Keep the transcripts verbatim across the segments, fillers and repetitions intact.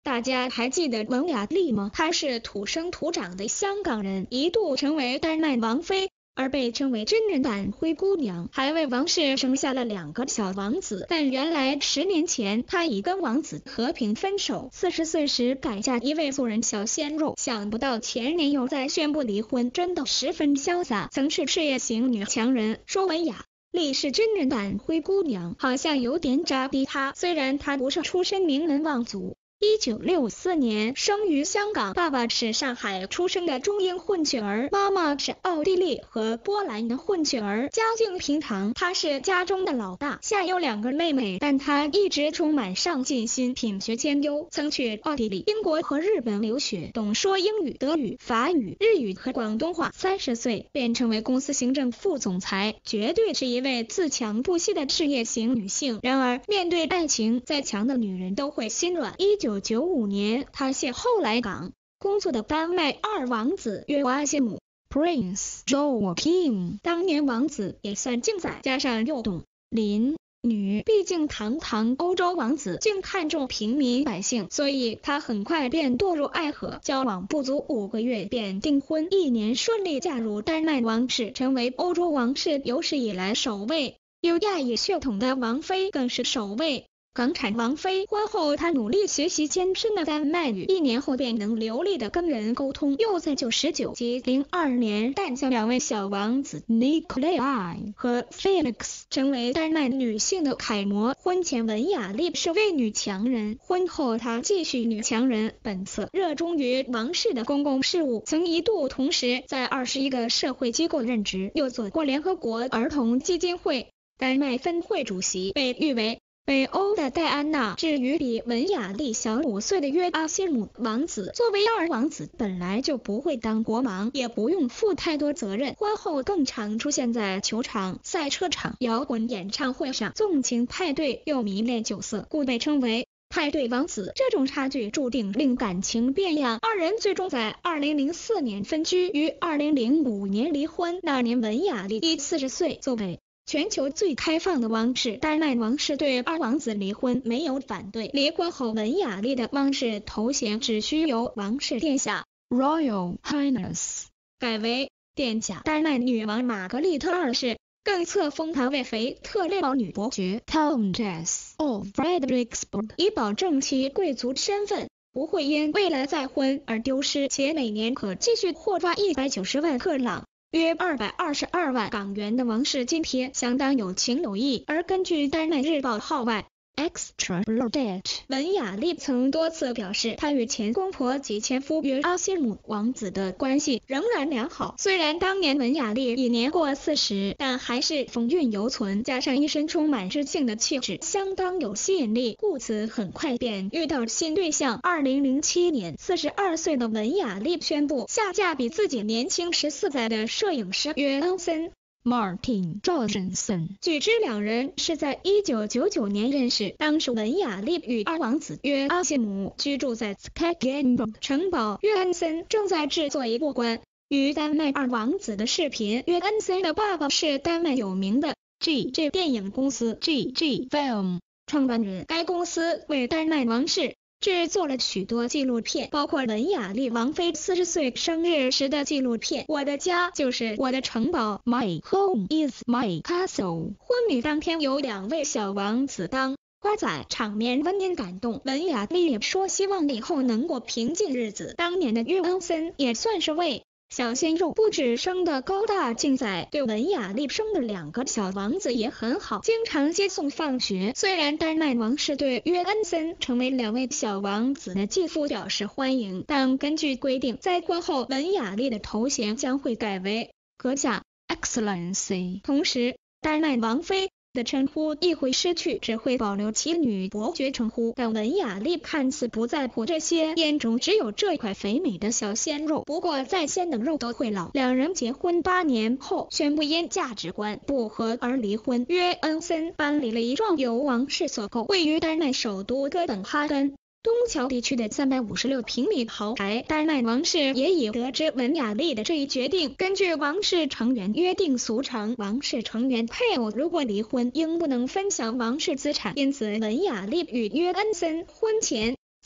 大家还记得文雅丽吗？她是土生土长的香港人，一度成为丹麦王妃，而被称为真人版灰姑娘，还为王室生下了两个小王子。但原来十年前她已跟王子和平分手，四十岁时改嫁一位素人小鲜肉，想不到前年又再宣布离婚，真的十分潇洒。曾是事业型女强人，说文雅丽是真人版灰姑娘，好像有点扎逼她。虽然她不是出身名门望族，一九六四年生于香港，爸爸是上海出生的中英混血儿，妈妈是奥地利和波兰的混血儿，家境平常。他是家中的老大，下有两个妹妹，但他一直充满上进心，品学兼优，曾去奥地利、英国和日本留学，懂说英语、德语、法语、日语和广东话。三十岁便成为公司行政副总裁，绝对是一位自强不息的事业型女性。然而面对爱情，再强的女人都会心软。一九一九九五年，她邂逅来港工作的丹麦二王子约阿希姆 Prince Joachim。 当年王子也算精彩，加上又懂邻女，毕竟堂堂欧洲王子竟看重平民百姓，所以他很快便堕入爱河，交往不足五个月便订婚，一年顺利嫁入丹麦王室，成为欧洲王室有史以来首位有亚裔血统的王妃，更是首位港产王妃。婚后她努力学习艰深的丹麦语，一年后便能流利的跟人沟通，又在九十九及零二年诞下两位小王子 Nikolai 和 Felix， 成为丹麦女性的楷模。婚前文雅丽是位女强人，婚后她继续女强人本色，热衷于王室的公共事务，曾一度同时在二十一个社会机构任职，又做过联合国儿童基金会丹麦分会主席，被誉为北欧的戴安娜。至于比文雅丽小五岁的约阿希姆王子，作为二王子本来就不会当国王，也不用负太多责任，婚后更常出现在球场、赛车场、摇滚演唱会上，纵情派对又迷恋酒色，故被称为派对王子。这种差距注定令感情变样，二人最终在二零零四年分居，于二零零五年离婚。那年文雅丽已四十岁，作为全球最开放的王室，丹麦王室对二王子离婚没有反对。离婚后，文雅丽的王室头衔只需由王室殿下 Royal Highness 改为殿下。丹麦女王玛格丽特二世更册封她为腓特烈堡女伯爵 Countess of Frederiksborg， 以保证其贵族身份不会因未来再婚而丢失，且每年可继续获发一百九十万克朗约二百二十二万港元的王室津贴，相当有情有义。而根据丹麦日报号外 Extra Bladet， 文雅丽曾多次表示，她与前公婆及前夫约阿希姆王子的关系仍然良好。虽然当年文雅丽已年过四十，但还是风韵犹存，加上一身充满知性的气质，相当有吸引力，故此很快便遇到新对象。二零零七年，四十二岁的文雅丽宣布下嫁比自己年轻十四载的摄影师约恩森Martin Jorgensen。 据知两人是在一九九九年认识，当时文雅丽与二王子约阿希姆居住在 Skagenborg 城堡，约恩森正在制作一部关于丹麦二王子的视频。约恩森的爸爸是丹麦有名的 G G 电影公司 G G Film 创办人，该公司为丹麦王室制作了许多纪录片，包括文雅丽王妃四十岁生日时的纪录片《我的家就是我的城堡》 My Home is My Castle。 婚礼当天有两位小王子当花仔，场面温馨感动。文雅丽也说希望以后能过平静日子。当年的约恩森也算是为小鲜肉，不止生的高大精彩，对文雅丽生的两个小王子也很好，经常接送放学。虽然丹麦王室对约恩森成为两位小王子的继父表示欢迎，但根据规定，在婚后文雅丽的头衔将会改为阁下 Excellency， 同时丹麦王妃的称呼亦会失去，只会保留其女伯爵称呼。但文雅丽看似不在乎这些，眼中只有这块肥美的小鲜肉。不过再鲜的肉都会老。两人结婚八年后宣布因价值观不合而离婚。约恩森搬离了一幢由王室所购，位于丹麦首都哥本哈根东桥地区的三百五十六平米豪宅。丹麦王室也已得知文雅丽的这一决定，根据王室成员约定俗成，王室成员配偶如果离婚应不能分享王室资产，因此文雅丽与约恩森婚前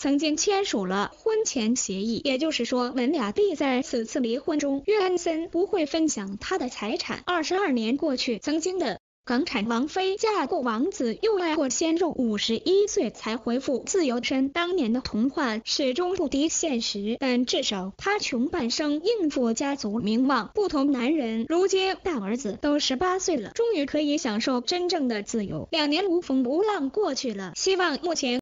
曾经签署了婚前协议，也就是说文雅丽在此次离婚中，约翰森不会分享她的财产。二十二年过去，曾经的港产王妃嫁过王子，又爱过鲜肉，五十一岁才恢复自由身。当年的童话始终不敌现实，但至少他穷半生应付家族名望。不同男人如今大儿子都十八岁了，终于可以享受真正的自由。两年无风无浪过去了，希望目前